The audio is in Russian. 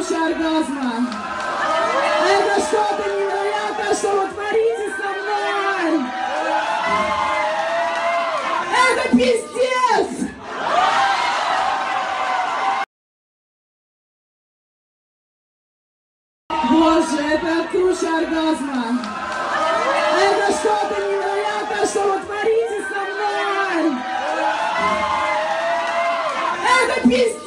круче оргазма. Это что-то невероятное, что вы творите со мной. Это пиздец. Боже, это круче оргазма. Это что-то невероятное, что вы творите со мной. Это пиздец.